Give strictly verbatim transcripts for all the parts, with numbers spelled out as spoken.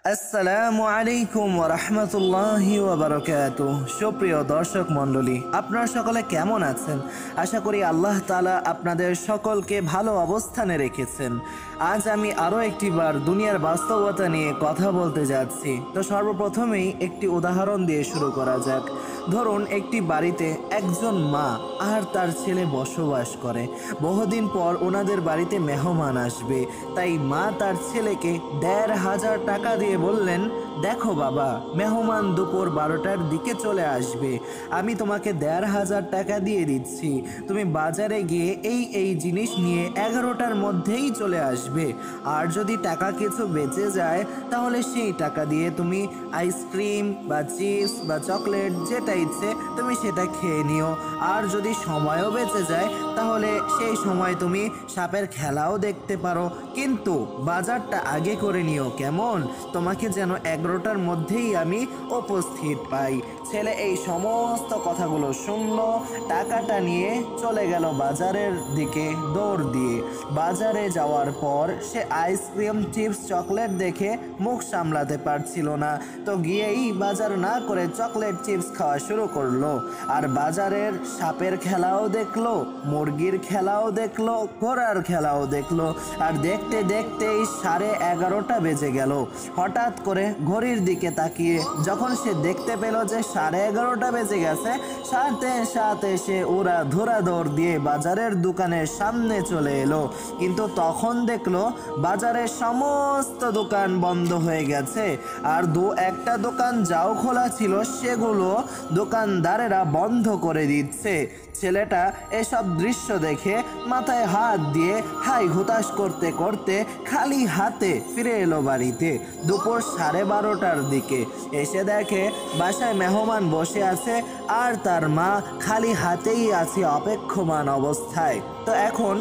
আসসালামু আলাইকুম ওয়া রাহমাতুল্লাহি ওয়া বারাকাতুহু। সুপ্রিয় দর্শক মণ্ডলী, আপনারা সকলে কেমন আছেন? আশা করি আল্লাহ তাআলা আপনাদের সকলকে ভালো অবস্থানে রেখেছেন। আজ আমি আরও একটিবার দুনিয়ার বাস্তবতা নিয়ে কথা বলতে যাচ্ছি। তো সর্বপ্রথমেই একটি উদাহরণ দিয়ে শুরু করা যাক। ধরুন, একটি বাড়িতে একজন মা আর তার ছেলে বসবাস করে। বহুদিন পর ওনাদের বাড়িতে মেহমান আসবে, তাই মা তার ছেলেকে দেড় হাজার টাকা দিয়ে বললেন, দেখো বাবা, মেহমান দুপুর বারোটার দিকে চলে আসবে, আমি তোমাকে দেড় হাজার টাকা দিয়ে দিচ্ছি, তুমি বাজারে গিয়ে এই এই জিনিস নিয়ে এগারোটার মধ্যেই চলে আসবে। আর যদি টাকা কিছু বেঁচে যায় তাহলে সেই টাকা দিয়ে তুমি আইসক্রিম বা চিপস বা চকলেট যেটা ইচ্ছে তুমি সেটা খেয়ে নিও। আর যদি সময়ও বেঁচে যায় তাহলে সেই সময় তুমি সাপের খেলাও দেখতে পারো, কিন্তু বাজারটা আগে করে নিও, কেমন? তোমাকে যেন এগারোটার মধ্যেই আমি উপস্থিত পাই। ছেলে এই সমস্ত কথাগুলো শুনলো, টাকাটা নিয়ে চলে গেল বাজারের দিকে দৌড় দিয়ে। বাজারে যাওয়ার পর সে আইসক্রিম, চিপস, চকলেট দেখে মুখ সামলাতে পারছিল না, তো গিয়েই বাজার না করে চকলেট চিপস খাওয়া শুরু করলো। আর বাজারের সাপের খেলাও দেখলো, মুরগির খেলাও দেখলো, ঘোড়ার খেলাও দেখলো। আর দেখতে দেখতেই সাড়ে এগারোটা বেজে গেল। হঠাৎ করে ঘড়ির দিকে তাকিয়ে যখন সে দেখতে পেল যে সাড়ে এগারোটা বেজে গেছে, সাথে সাথে সে ওরা ধরা দৌড় দিয়ে বাজারের দোকানের সামনে চলে এলো। কিন্তু তখন দেখলো বাজারের সমস্ত দোকান বন্ধ হয়ে গেছে, আর দু একটা দোকান যাও খোলা ছিল সেগুলো দোকানদারেরা বন্ধ করে দিচ্ছে। ছেলেটা এসব দৃশ্য দেখে মাথায় হাত দিয়ে হাই হুতাশ করতে করতে খালি হাতে ফিরে এলো বাড়িতে দুপুর সাড়ে বারোটার দিকে। এসে দেখে বাসায় মেহমান বসে আছে আর তার মা খালি হাতেই আছে অপেক্ষমান অবস্থায়। তো এখন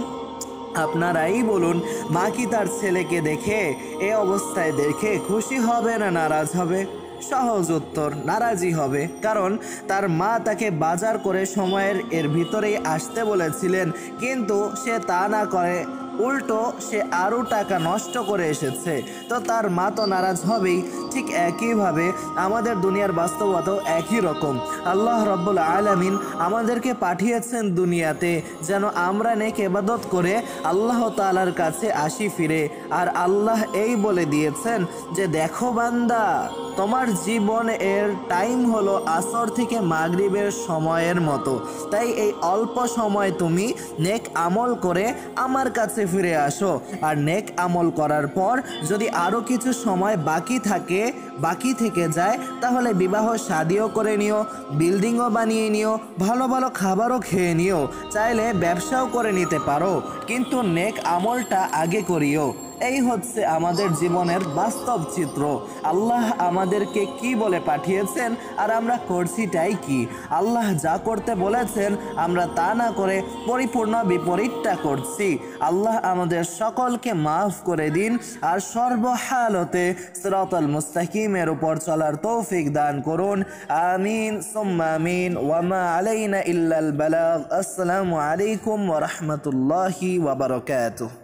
আপনারাই বলুন, মা কি তার ছেলেকে দেখে এ অবস্থায় দেখে খুশি হবে না নারাজ হবে? সহজ উত্তর, নারাজি হবে। কারণ তার মা তাকে বাজার করে সময়ের এর ভিতরেই আসতে বলেছিলেন, কিন্তু সে তা না করে উল্টো সে আরও টাকা নষ্ট করে এসেছে, তো তার মা তো নারাজ হবেই। ঠিক একইভাবে আমাদের দুনিয়ার বাস্তবতাও একই রকম। আল্লাহ রাব্বুল আলামিন আমাদেরকে পাঠিয়েছেন দুনিয়াতে যেন আমরা নেক ইবাদত করে আল্লাহ তাআলার কাছে আসি ফিরে। আর আল্লাহ এই বলে দিয়েছেন যে, দেখো বান্দা, তোমার জীবন এর টাইম হলো আসর থেকে মাগরিবের সময়ের মতো, তাই এই অল্প সময় তুমি নেক আমল করে আমার কাছে ফিরে আসো। আর নেক আমল করার পর যদি আরও কিছু সময় বাকি থাকে বাকি থেকে যায় তাহলে বিবাহ শাদিও করে নিও, বিল্ডিংও বানিয়ে নিও, ভালো ভালো খাবারও খেয়ে নিও, চাইলে ব্যবসাও করে নিতে পারো, কিন্তু নেক আমলটা আগে করিও। এই হচ্ছে আমাদের জীবনের বাস্তব চিত্র। আল্লাহ আমাদেরকে কি বলে পাঠিয়েছেন আর আমরা করছিটাই কি? আল্লাহ যা করতে বলেছেন আমরা তা না করে পরিপূর্ণ বিপরীতটা করছি। আল্লাহ আমাদের সকলকে মাফ করে দিন আর সর্বহালতে সিরাতাল মুস্তাকিমের উপর চলার তৌফিক দান করুন। আমিন সুম্মা আমিন। ওয়া মা আলাইনা ইল্লাল বালাগ। আসসালামু আলাইকুম ওয়া রাহমাতুল্লাহি ওয়া বারাকাতুহু।